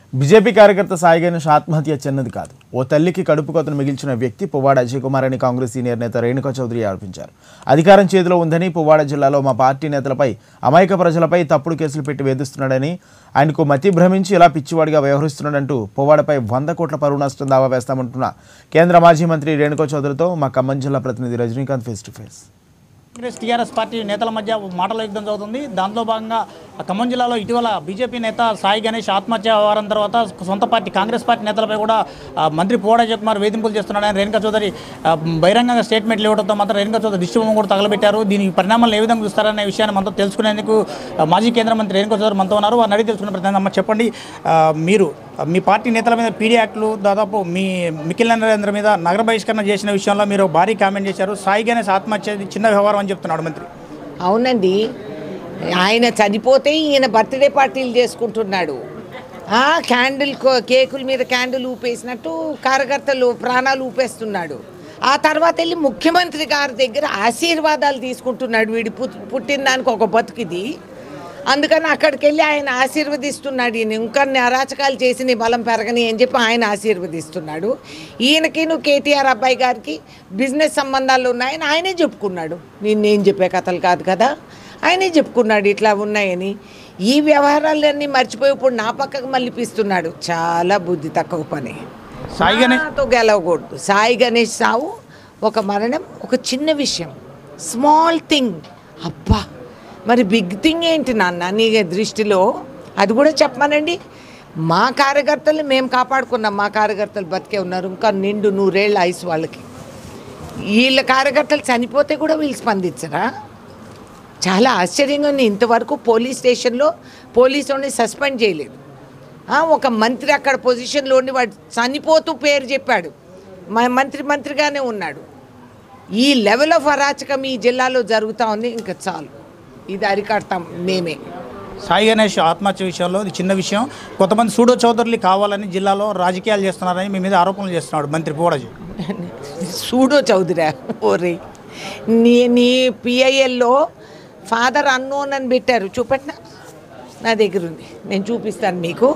BJP కార్యకర్త సాయి గణేష్ ఆత్మహత్య చిన్నది కాదు. ఓ తల్లికి కడుపు కోతను మిగిల్చిన వ్యక్తి పువ్వాడ అజయ్ కుమార్ అని కాంగ్రెస్ సీనియర్ నేత రేణుకా చౌదరి ఆరోపించారు. అధికారం చేతిలో ఉందని పువ్వాడ జిల్లాలో మా పార్టీ నేతలపై, అమాయక ప్రజలపై తప్పుడు కేసులు పెట్టి వేధిస్తున్నాడని, ఆయనకు మతి భ్రమించి ఇలా పిచ్చివాడిగా వ్యవహరిస్తున్నాడంటూ పువ్వాడపై 100 కోట్ల పరువు నష్టం దావా వేస్తామంటున్న కేంద్ర మాజీ మంత్రి రేణుకా చౌదరితో మా ఖమ్మం జిల్లా ప్రతినిధి Rajinikanth face to face. Congress TRS party నేతల మధ్య మాటల యుద్ధం జరుగుతుంది. దాంట్లో భాగంగా ఖమ్మం జిల్లాలో ఇటీవల బీజేపీ నేత సాయి గణేష్ ఆత్మహత్య వ్యవహారం తర్వాత సొంత పార్టీ కాంగ్రెస్ పార్టీ నేతలపై కూడా మంత్రి పువ్వాడ అజయ్ కుమార్ వేధింపులు చేస్తున్నాడని రేణుకా చౌదరి బహిరంగంగా స్టేట్మెంట్లు ఇవ్వడంతో మాత్రం రేణుకా చౌదరి దిష్టిబొమ్మ కూడా తగలబెట్టారు. దీని పరిణామాలు ఏ విధంగా చూస్తారనే విషయాన్ని మనతో తెలుసుకునేందుకు మాజీ కేంద్ర మంత్రి రేణుకా చౌదరి మనతో ఉన్నారు. వారిని అడిగి తెలుసుకున్న ప్రతి అమ్మ చెప్పండి, మీరు మీ పార్టీ నేతల మీద పీడీ యాక్ట్లు దాదాపు మీ మికిల్ నరేంద్ర మీద నగర బహిష్కరణ చేసిన విషయంలో మీరు భారీ కామెంట్ చేశారు. సాయి గణేష్ ఆత్మహత్య చిన్న వ్యవహారం అని చెప్తున్నాడు మంత్రి. అవునండి, ఆయన చనిపోతే ఈయన బర్త్డే పార్టీలు చేసుకుంటున్నాడు. క్యాండిల్ కేకుల మీద క్యాండిల్ ఊపేసినట్టు కార్యకర్తలు ప్రాణాలు ఊపేస్తున్నాడు. ఆ తర్వాత వెళ్ళి ముఖ్యమంత్రి గారి దగ్గర ఆశీర్వాదాలు తీసుకుంటున్నాడు. వీడి పుట్టిన దానికి ఒక బతుకిది, అందుకని అక్కడికి వెళ్ళి ఆయన ఆశీర్వదిస్తున్నాడు. ఈయన ఇంకా అరాచకాలు చేసి నీ బలం పెరగని అని చెప్పి ఆయన ఆశీర్వదిస్తున్నాడు. ఈయనకి కేటీఆర్ అబ్బాయి గారికి బిజినెస్ సంబంధాలు ఉన్నాయని ఆయనే చెప్పుకున్నాడు. నేను చెప్పే కథలు కాదు కదా, ఆయనే చెప్పుకున్నాడు ఇట్లా ఉన్నాయని. ఈ వ్యవహారాలన్నీ మర్చిపోయి ఇప్పుడు నా పక్కకు మళ్ళీపిస్తున్నాడు. చాలా బుద్ధి తక్కువ పని. సాయి గణేష్తో గెలవకూడదు. సాయి గణేష్ సావు ఒక మరణం, ఒక చిన్న విషయం, స్మాల్ థింగ్. అబ్బా, మరి బిగ్ థింగ్ ఏంటి నాన్న నీ దృష్టిలో? అది కూడా చెప్పమనండి. మా కార్యకర్తలు మేము కాపాడుకున్నాం, మా కార్యకర్తలు బతికే ఉన్నారు, ఇంకా నిండు 100 ఏళ్ళ ఆయుసు వాళ్ళకి. వీళ్ళ కార్యకర్తలు చనిపోతే కూడా వీళ్ళు స్పందించరా? చాలా ఆశ్చర్యంగా ఉంది. ఇంతవరకు పోలీస్ స్టేషన్లో పోలీసుని సస్పెండ్ చేయలేదు. ఒక మంత్రి అక్కడ పొజిషన్లో ఉండి వాడు చనిపోతూ పేరు చెప్పాడు, మంత్రిగానే ఉన్నాడు. ఈ లెవెల్ ఆఫ్ అరాచకం ఈ జిల్లాలో జరుగుతూ ఉంది. ఇంకా చాలు, ఇది అరికడతాం మేమే. సాయి గణేష్ ఆత్మహత్య విషయంలో ఇది చిన్న విషయం. కొంతమంది సూడో చౌదరులు కావాలని జిల్లాలో రాజకీయాలు చేస్తున్నారని మీ మీద ఆరోపణలు చేస్తున్నాడు మంత్రి పువ్వాడ అజయ్. సూడో చౌదరా? ఓరే, నీ పిఐఎల్లో ఫాదర్ అన్నోన్ అని పెట్టారు, చూపెట్టినా? నా దగ్గర ఉంది, నేను చూపిస్తాను మీకు.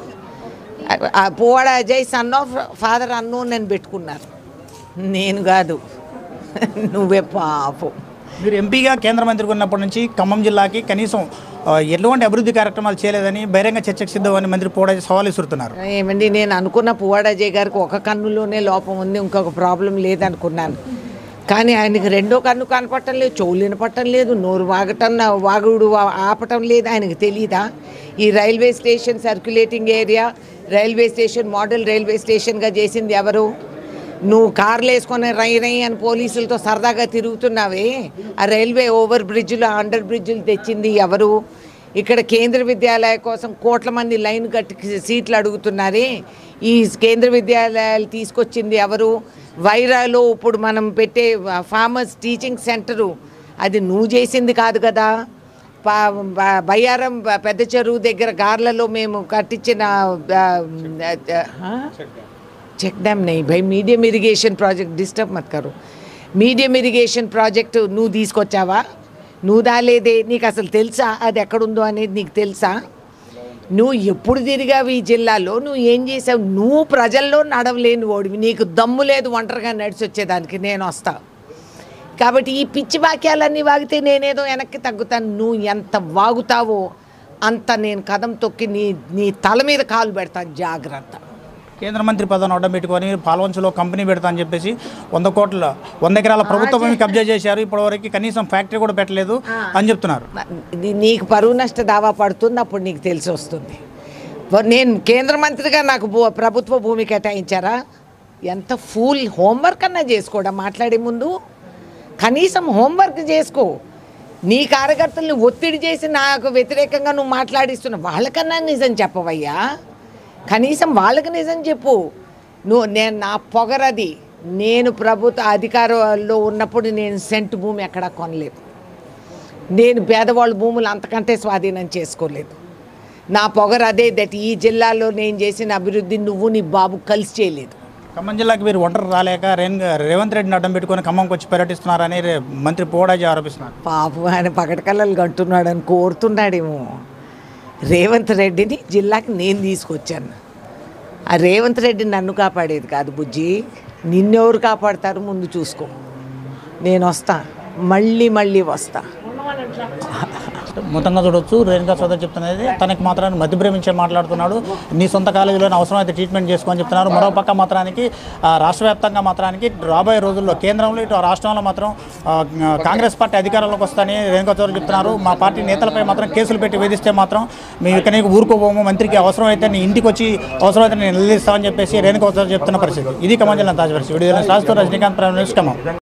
Puvvada Ajay son of father unknown అని పెట్టుకున్నారు. నేను కాదు, నువ్వే పాపం. మీరు ఎంపీగా కేంద్ర మంత్రి ఉన్నప్పటి నుంచి ఖమ్మం జిల్లాకి కనీసం ఎటువంటి అభివృద్ధి కార్యక్రమాలు చేయలేదని బహిరంగ చర్చకు సిద్ధమని మంత్రి పువ్వాడ అజయ్ సవాల్ విసురుతున్నారు. ఏమండి, నేను అనుకున్న పువ్వాడ అజయ్ గారికి ఒక కన్నులోనే లోపం ఉంది, ఇంకొక ప్రాబ్లం లేదనుకున్నాను. కానీ ఆయనకి రెండో కన్ను కనపడటం లేదు, చెవులు వినపడటం లేదు, నోరు వాగుడు ఆపటం లేదు. ఆయనకు తెలీదా? ఈ railway station circulating area, railway station model railway స్టేషన్గా చేసింది ఎవరు? నువ్వు కార్లు వేసుకొని రై అని పోలీసులతో సరదాగా తిరుగుతున్నావే, ఆ రైల్వే ఓవర్ బ్రిడ్జ్లు, అండర్ బ్రిడ్జ్లు తెచ్చింది ఎవరు? ఇక్కడ కేంద్ర విద్యాలయ కోసం కోట్ల మంది లైన్ కట్టి సీట్లు అడుగుతున్నారే, ఈ కేంద్ర విద్యాలయాలు తీసుకొచ్చింది ఎవరు? వైరాలో ఇప్పుడు మనం పెట్టే ఫార్మర్స్ టీచింగ్ సెంటరు, అది నువ్వు చేసింది కాదు కదా. బయ్యారం పెద్ద చెరువు దగ్గర గార్లలో మేము కట్టించిన చెక్ డ్యామ్ नहीं भाई, మీడియం ఇరిగేషన్ ప్రాజెక్ట్ డిస్టర్బ్ మత్ కరో. మీడియం ఇరిగేషన్ ప్రాజెక్టు నువ్వు తీసుకొచ్చావా? నువ్వు దాలేదే, నీకు అసలు తెలుసా అది ఎక్కడుందో అనేది? నీకు తెలుసా? నువ్వు ఎప్పుడు తిరిగావు ఈ జిల్లాలో? నువ్వు ఏం చేసావు? నువ్వు ప్రజల్లో నడవలేని ఓడివి, నీకు దమ్ము లేదు ఒంటరిగా నడిచి వచ్చేదానికి. నేను వస్తా కాబట్టి ఈ పిచ్చి వాక్యాలన్నీ వాగితే నేనేదో వెనక్కి తగ్గుతాను. నువ్వు ఎంత వాగుతావో అంత నేను కదం తొక్కి నీ తల మీద కాలు పెడతాను, జాగ్రత్త. కేంద్ర మంత్రి పదవిని అడ్డం పెట్టుకొని పాల్వంచలో కంపెనీ పెడతా అని చెప్పేసి 100 ఎకరాల ప్రభుత్వ భూమి కబ్జా చేశారు. ఇప్పటివరకు కనీసం ఫ్యాక్టరీ కూడా పెట్టలేదు అని చెప్తున్నారు. నీకు పరువు నష్ట దావా పడుతుంది, అప్పుడు నీకు తెలిసి వస్తుంది. నేను కేంద్ర మంత్రిగా నాకు ప్రభుత్వ భూమి కేటాయించారా? ఎంత ఫుల్ హోంవర్క్ అన్నా చేసుకోవడం. మాట్లాడే ముందు కనీసం హోంవర్క్ చేసుకో. నీ కార్యకర్తల్ని ఒత్తిడి చేసి నాకు వ్యతిరేకంగా నువ్వు మాట్లాడిస్తున్నావు, వాళ్ళకన్నా నిజం చెప్పవయ్యా. కనీసం వాళ్ళకి నిజం చెప్పు. నేను నా పొగరది. నేను ప్రభుత్వ అధికారంలో ఉన్నప్పుడు నేను సెంటు భూమి ఎక్కడా కొనలేదు. నేను పేదవాళ్ళ భూములు అంతకంటే స్వాధీనం చేసుకోలేదు. నా పొగరు అదే, దట్ ఈ జిల్లాలో నేను చేసిన అభివృద్ధి నువ్వు నీ బాబు కలిసి చేయలేదు. ఖమ్మం జిల్లాకి మీరు ఒంటరి రాలేక రేవంత్ రెడ్డిని అడ్డం పెట్టుకొని ఖమ్మంకి వచ్చి పర్యటిస్తున్నారని మంత్రి పువ్వాడ అజయ్ ఆరోపిస్తున్నారు. పాపం ఆయన పగటి కళ్ళలు కంటున్నాడని కోరుతున్నాడేమో. రేవంత్ రెడ్డిని జిల్లాకి నేను తీసుకొచ్చాను. ఆ రేవంత్ రెడ్డి నన్ను కాపాడేది కాదు బుజ్జి, నిన్నెవరు కాపాడతారు ముందు చూసుకో. నేను వస్తా, మళ్ళీ మళ్ళీ వస్తా. మొత్తంగా చూడొచ్చు రేణుకా చౌదరి చెప్తున్నది తనకి మాత్రాన్ని మధ్య ప్రేమించే మాట్లాడుతున్నాడు. నీ సొంత కాలేజీలోనే అవసరమైతే ట్రీట్మెంట్ చేసుకోని చెప్తున్నారు. మరోపక్క మాత్రానికి రాష్ట్ర వ్యాప్తంగా మాత్రానికి రాబోయే రోజుల్లో కేంద్రంలో ఇటు రాష్ట్రంలో మాత్రం కాంగ్రెస్ పార్టీ అధికారంలోకి వస్తాయని రేణుకా చౌదరి చెప్తున్నారు. మా పార్టీ నేతలపై మాత్రం కేసులు పెట్టి వేధిస్తే మాత్రం మేము ఇక్కడ నీకు ఊరుకోబోము, మంత్రికి అవసరమైతే నీ ఇంటికి వచ్చి అవసరమైతే నేను నిలదీస్తామని చెప్పేసి రేణుకా చౌదరి చెప్తున్న పరిస్థితి. ఇది ఖమ్మం జిల్లా తాజా పరిస్థితి. వీడియో రాజుతో రజనీకాంత్ ప్రైమ్ న్యూస్ ఖమ్మం.